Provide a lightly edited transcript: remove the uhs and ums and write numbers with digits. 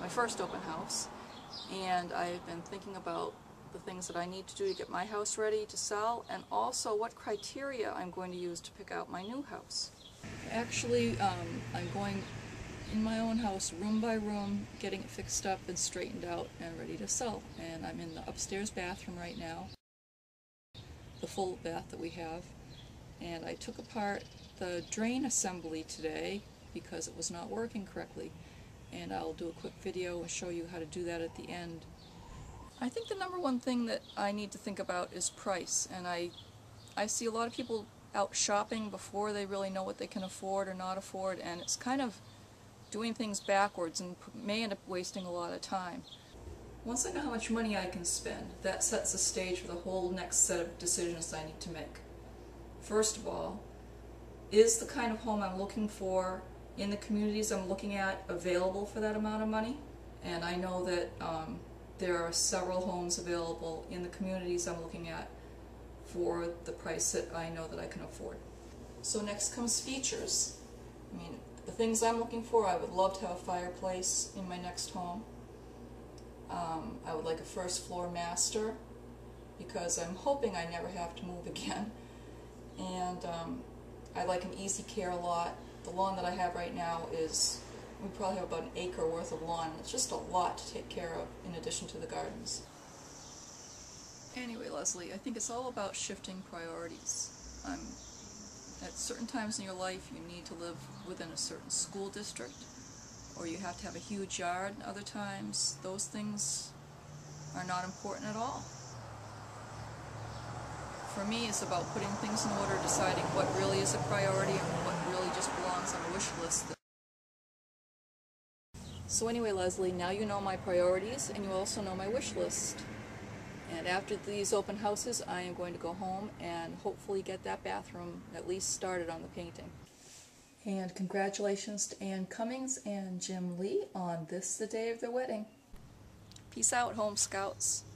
my first open house, and I've been thinking about the things that I need to do to get my house ready to sell, and also what criteria I'm going to use to pick out my new house. Actually, I'm going in my own house, room by room, getting it fixed up and straightened out and ready to sell. And I'm in the upstairs bathroom right now, the full bath that we have. And I took apart the drain assembly today because it was not working correctly. And I'll do a quick video and show you how to do that at the end. I think the number one thing that I need to think about is price. And I see a lot of people out shopping before they really know what they can afford or not afford, and it's kind of doing things backwards and may end up wasting a lot of time. Once I know how much money I can spend, that sets the stage for the whole next set of decisions I need to make. First of all, is the kind of home I'm looking for in the communities I'm looking at available for that amount of money? And I know that there are several homes available in the communities I'm looking at for the price that I know that I can afford. So next comes features. I mean, the things I'm looking for, I would love to have a fireplace in my next home. I would like a first floor master because I'm hoping I never have to move again. And I like an easy care lot. The lawn that I have right now is, we probably have about an acre worth of lawn. It's just a lot to take care of in addition to the gardens. Anyway, Leslie, I think it's all about shifting priorities. At certain times in your life, you need to live within a certain school district, or you have to have a huge yard. Other times, those things are not important at all. For me, it's about putting things in order, deciding what really is a priority and what really just belongs on a wish list. So anyway, Leslie, now you know my priorities, and you also know my wish list. And after these open houses, I am going to go home and hopefully get that bathroom at least started on the painting. And congratulations to Ann Cummings and Jim Lee on this, the day of their wedding. Peace out, Home Scouts.